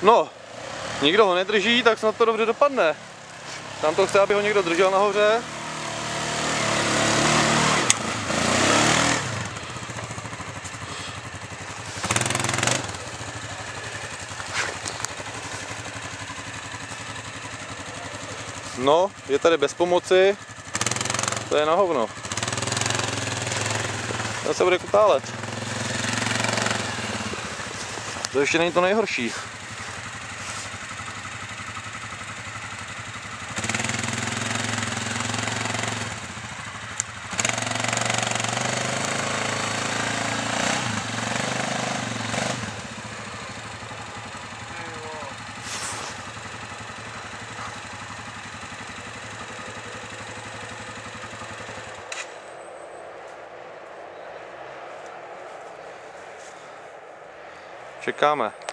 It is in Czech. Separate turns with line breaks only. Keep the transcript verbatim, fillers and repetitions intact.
No, nikdo ho nedrží, tak snad to dobře dopadne. Tam to chce, aby ho někdo držel nahoře. No, je tady bez pomoci. To je na hovno. Ten se bude kutálet. To ještě není to nejhorší. Čekáme.